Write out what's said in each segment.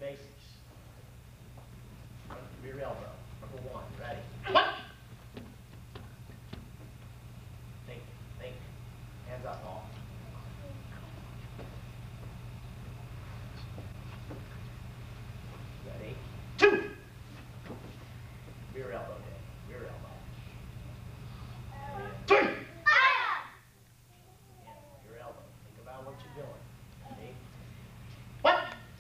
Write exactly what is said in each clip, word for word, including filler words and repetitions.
basics. Front rear elbow. Number one. Ready? What? Think. Think. Hands up, Paul. Ready? Two. Rear elbow, Dave. Rear elbow. Three. Yeah, rear elbow. Think about what you're doing. Ready? One.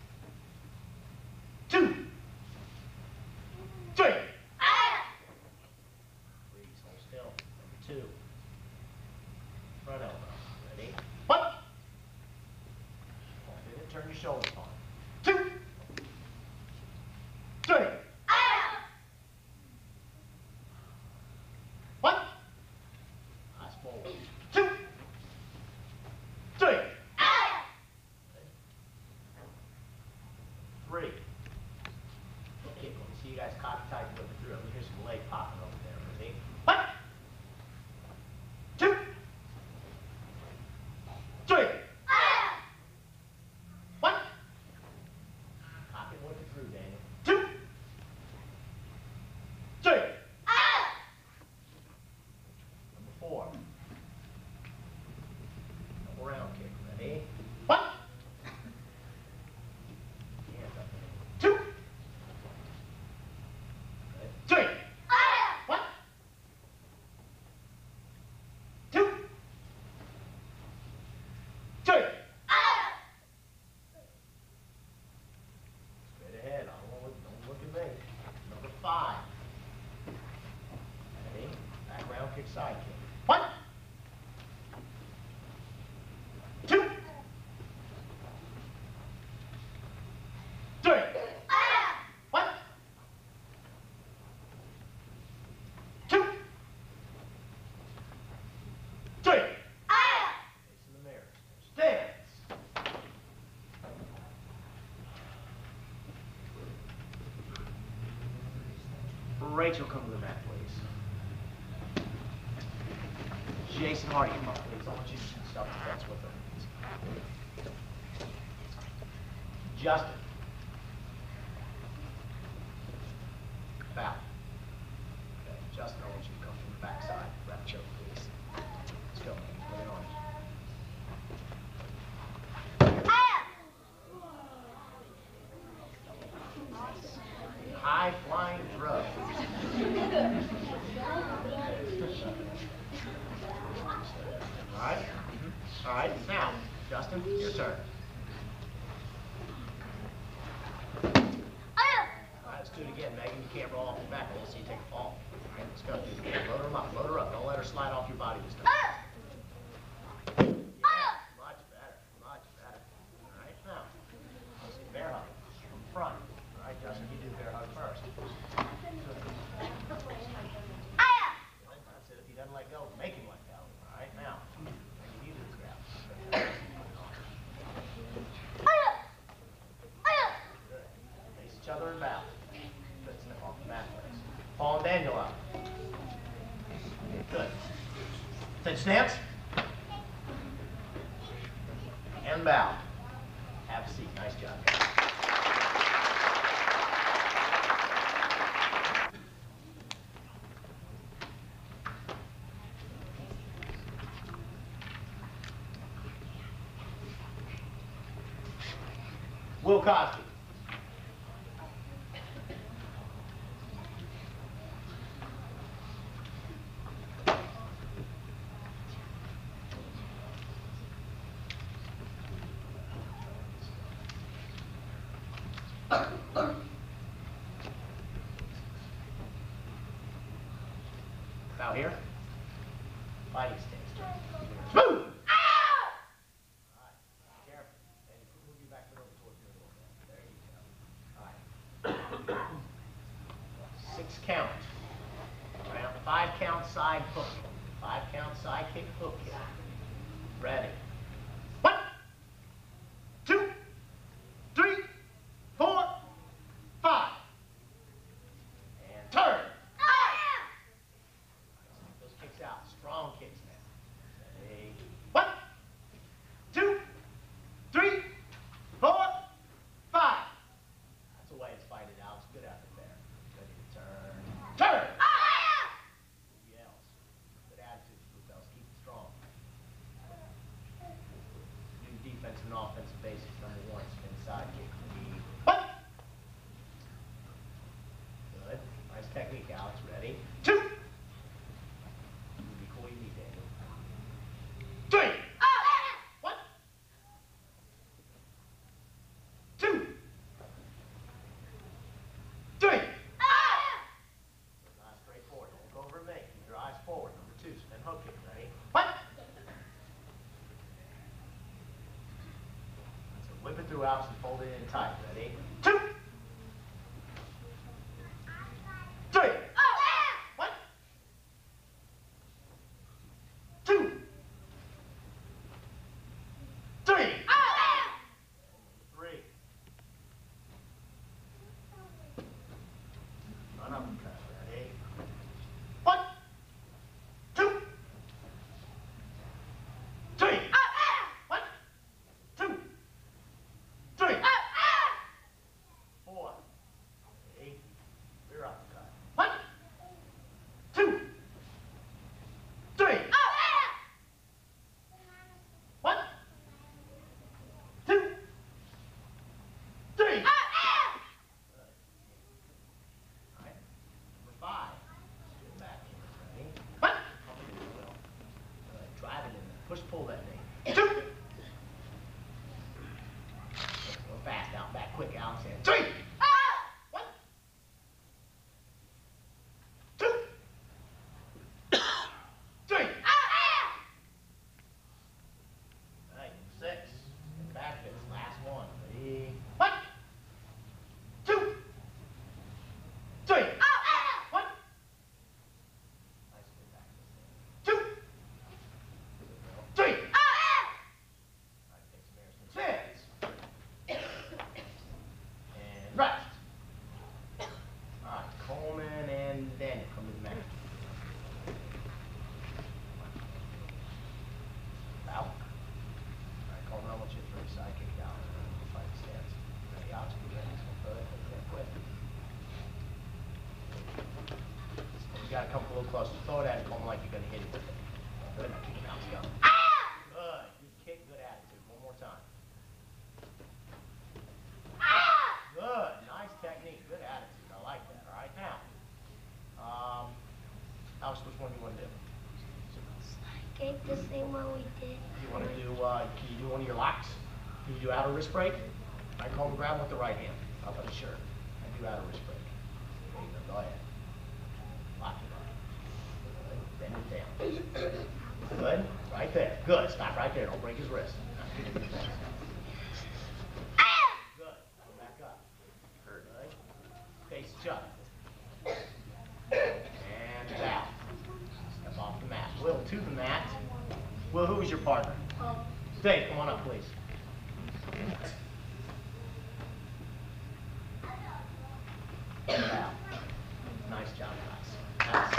Two. Three. Freeze. Hold still. Number two. Front elbow. Ready? One. Hold it and turn your shoulders on. Two. Three. One. Eyes forward. Two. Three. Three. Okay, let me see you guys cock tight and whip it through. Let me hear some leg popping over there. Ready? One. Two. Three. One. Cock it and whip it through, Daniel. Two. Three. Number four. Double round kick. Ready? One. Hands up, Daniel. Two. Ready? Three. One. Two. Three. Straight ahead. I don't look, don't look at me. Number five. Ready? Back round kick, side kick. One. Two. Three. One. Two. Three. Face in the mirror. Stance. Rachel, come to the mat, please. Jason Hardy, come up, please. I want you to self-defense with her. Justin. Bow. Okay, Justin, I want you to come from the backside. Wrap choke, please. Let's go. Put it on. High flying throw. All right. All right. Now, Justin, your turn. All right, let's do it again. Megan, you can't roll off your back. We'll see you take a fall. All right, let's go. Load her up. Load her up. Don't let her slide off your body this time. Yeah, much better. Much better. All right, now, let's see bear hug from front. All right, Justin, you do bear hug first. That's it. If he doesn't let go, make him let go. All right, now, you do this grab. Good. Face each other and bow. Good. Step off the mat, please. Paul and Daniel up. Good. Sit stance. And bow. Have a seat. Nice job. Will Cosby. Bow here. Fighting stance. Smooth! All right. Careful. And move you back over towards me a little bit. There you go. All right. Six count. Around five count side hook. Five count side kick hook kick. Ready. One, two, three, four, five. And turn. Those kicks out. Strong kicks now. Ready. One, two, three, four, five. side kick. What? Good. Nice technique, Alex. Ready? Two. Be cool, you need Daniel. Three. One. Two. Three. Nice, straightforward. Don't go over me. Keep your eyes forward. Number two, spin hook kick. Ready? What? So whip it through, Alex, and fold it in tight. Ready? Two. Three. One. Two. Three. Three. Run up and cut. Ready? One. Two. Three. One. Two. Three. Four. Ready? Rear uppercut. One. Two. Three. One. Two. Three. Good. All right. Number five. Get back in. Ready? One. Pump it in the wheel. Good. Drive it in there. Push, pull that thing. Two. Go fast. Out back quick, Alex. And three. One. Two. Three. All right. Six. Get back this. Last one. Ready? One. Two. Three. One. Nice. Get back this. Two. Three. All right. Take some air. Some spins. And rest. All right. Coleman and Daniel come to the mat. Out. All right, Coleman, I want you to throw your side kick down and fight the stance. Ready, out. Be ready. So good. Can't quit. You got to come a little closer. Throw it at it, Coleman, like you're going to hit it with it. Good. Now kick it out. Let's go. Good. Good kick. Good attitude. One more time. Good. Nice technique. Good attitude. I like that. All right, now. Um, Alex, which one do you want to do? Get the same one we did. You want to do, uh, can you do one of your locks? Can you do outer wrist break? I call him grab with the right hand. Up on the shirt. I do outer wrist break. There you go. Go ahead. Lock it up. Good. Bend it down. Good. Right there. Good. Stop right there. Don't break his wrist. Now, kick it to the face. Good. Go back up. Good. Face shut. And out. Step off the mat. Will, to the mat. Will, who is your partner? Dave, come on up, please. And out. Nice job, guys. Nice.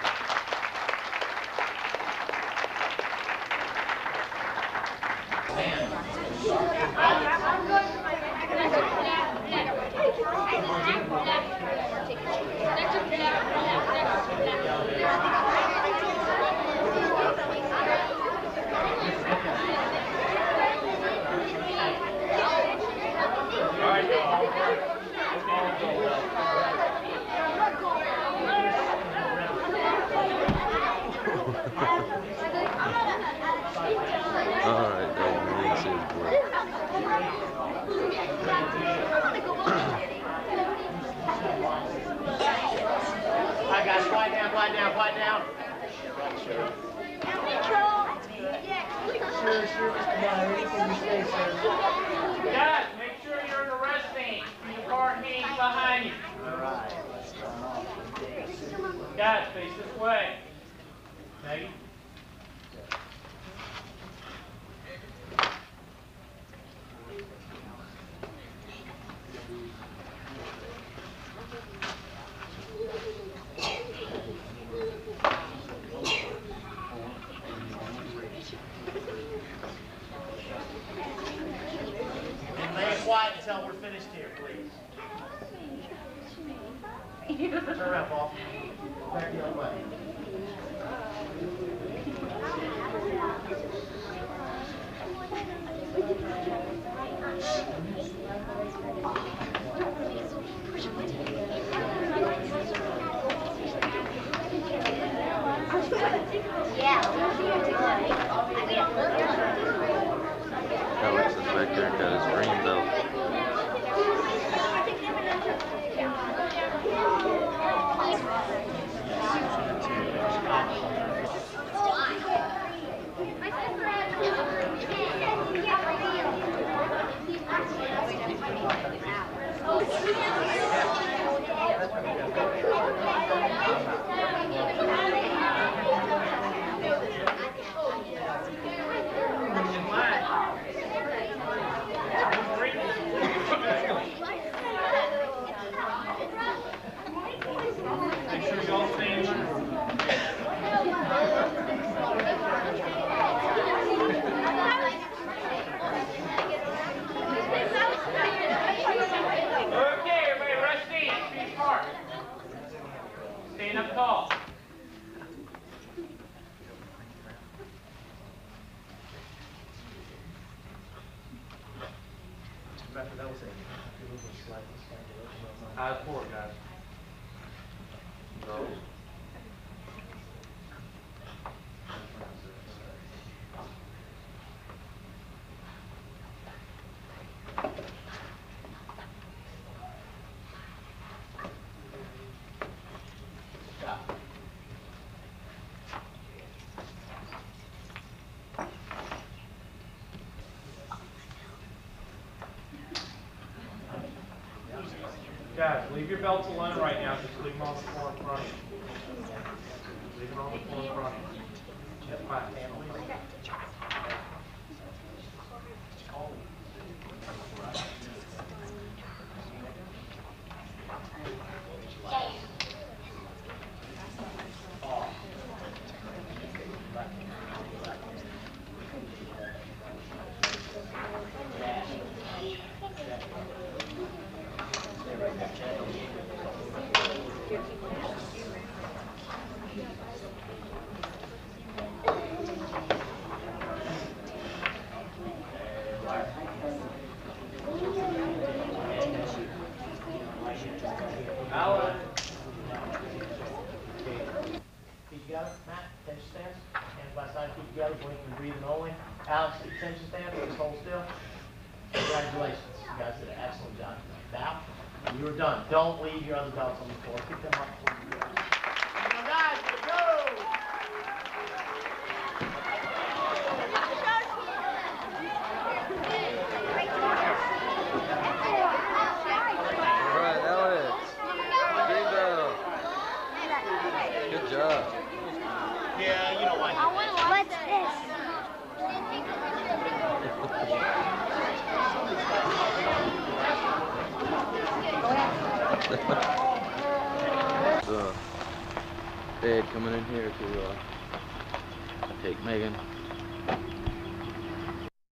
Alright, that is boy. Alright guys, quiet down, quiet down, quiet down. Sure. Sure, sure, Mister Meyer, anything you say, sir. Guys, make sure you're in the resting. Your cart hangs behind you. Alright. Guys, face this way. Maggie? Remain quiet until we're finished here, please. Turn around, Paul. Back the other way. Inspector, that was a little slight mistake. Eyes forward, guys. No. Stop. Guys, leave your belts alone right now. Just leave them on the floor in front of you. Leave them on the floor in front of you. That's fine. Alan. Feet together, Matt, attention stance, hands by side, feet together, blinking and breathing only. Alex, attention stance, just hold still. Congratulations, you guys did an excellent job. Now, you were done. Don't leave your other belts on the floor. Pick them up before you go. Now guys, let's go! Alright, Alex. Green belt. Good job. Yeah, you know why. What's this? So, Ed coming in here to uh, take Megan